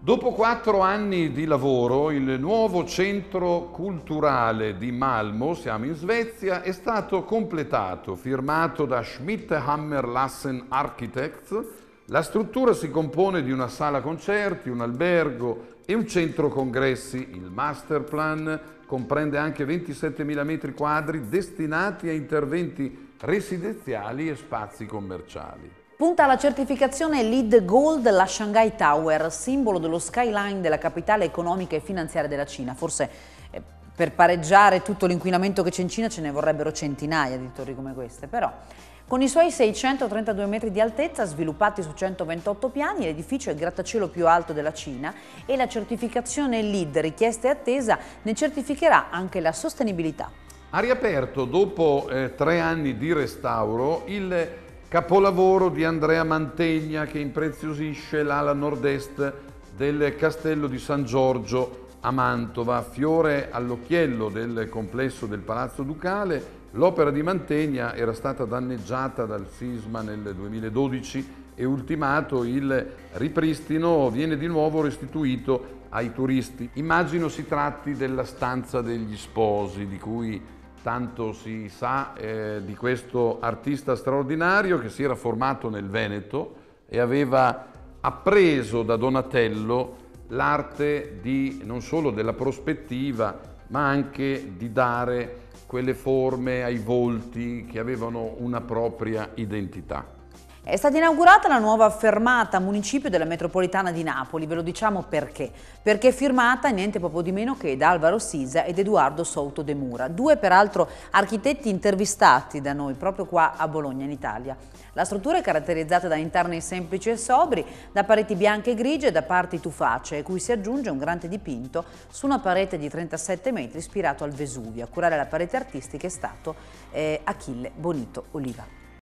Dopo 4 anni di lavoro, il nuovo centro culturale di Malmö, siamo in Svezia, è stato completato, firmato da Schmidt Hammer Lassen Architects. La struttura si compone di una sala concerti, un albergo e un centro congressi. Il master plan comprende anche 27.000 metri quadri destinati a interventi residenziali e spazi commerciali. Punta alla certificazione LEED Gold la Shanghai Tower, simbolo dello skyline della capitale economica e finanziaria della Cina. Forse per pareggiare tutto l'inquinamento che c'è in Cina ce ne vorrebbero centinaia di torri come queste, però con i suoi 632 metri di altezza sviluppati su 128 piani, l'edificio è il grattacielo più alto della Cina e la certificazione LEED richiesta e attesa ne certificherà anche la sostenibilità. Ha riaperto dopo 3 anni di restauro il capolavoro di Andrea Mantegna, che impreziosisce l'ala nord-est del castello di San Giorgio a Mantova, fiore all'occhiello del complesso del Palazzo Ducale. L'opera di Mantegna era stata danneggiata dal sisma nel 2012 e ultimato il ripristino viene di nuovo restituito ai turisti. Immagino si tratti della stanza degli sposi, di cui tanto si sa di questo artista straordinario che si era formato nel Veneto e aveva appreso da Donatello l'arte non solo della prospettiva, ma anche di dare quelle forme ai volti che avevano una propria identità. È stata inaugurata la nuova fermata municipio della metropolitana di Napoli, ve lo diciamo perché? Perché è firmata niente poco di meno che da Alvaro Sisa ed Edoardo Souto de Mura, due peraltro architetti intervistati da noi proprio qua a Bologna in Italia. La struttura è caratterizzata da interni semplici e sobri, da pareti bianche e grigie e da parti tufacee, cui si aggiunge un grande dipinto su una parete di 37 metri ispirato al Vesuvio. A curare la parete artistica è stato Achille Bonito Oliva.